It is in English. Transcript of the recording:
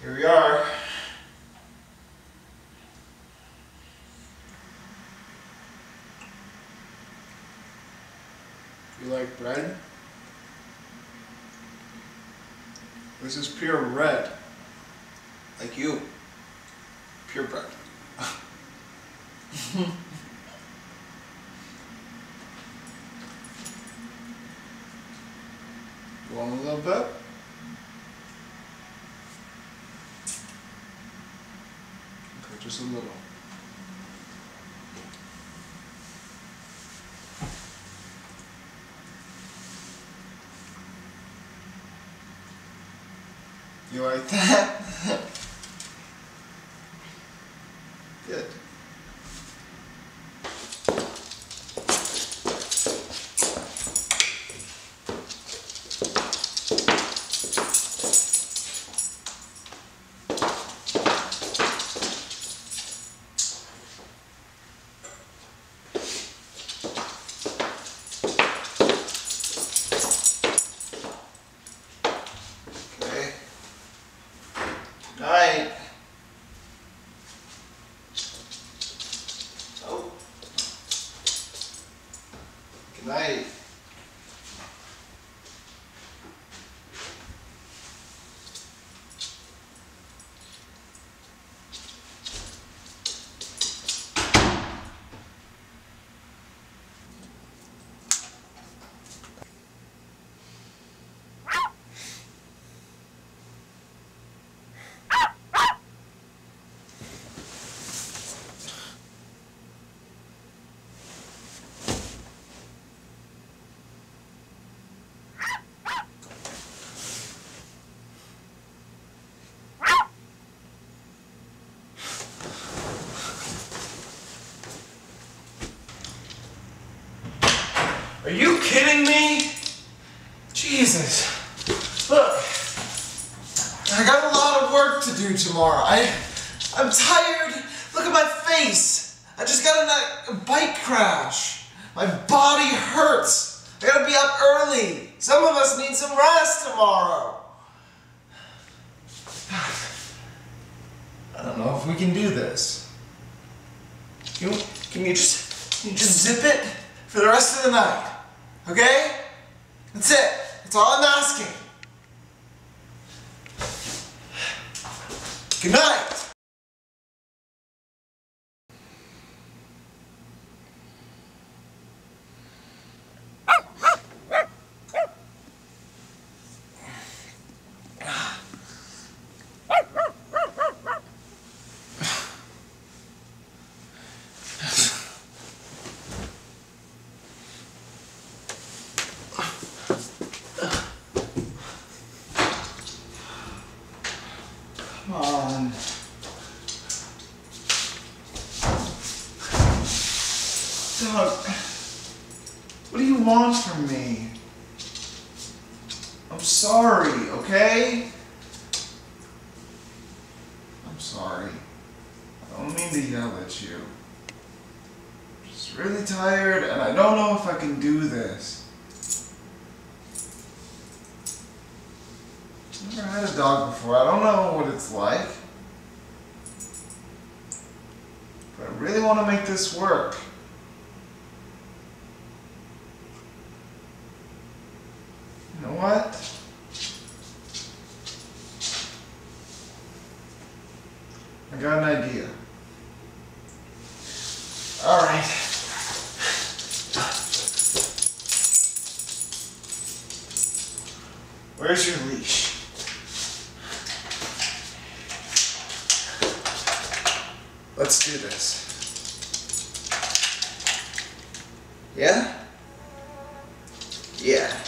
Here we are. You like bread? This is pure red. Like you. Pure bread. You want a little bit? Okay, just a little. You like that? Good. Night. Oh. Good night. Are you kidding me? Jesus. Look, I got a lot of work to do tomorrow. I'm tired. Look at my face. I just got in a bike crash. My body hurts. I gotta be up early. Some of us need some rest tomorrow. I don't know if we can do this. Can you just zip it for the rest of the night? Okay? That's it. That's all I'm asking. Good night. Come on. Doug, what do you want from me? I'm sorry, okay? I'm sorry. I don't mean to yell at you. I'm just really tired and I don't know if I can do this. I've never had a dog before. I don't know what it's like. But I really want to make this work. You know what? I got an idea. All right. Where's your leash? Let's do this. Yeah? Yeah.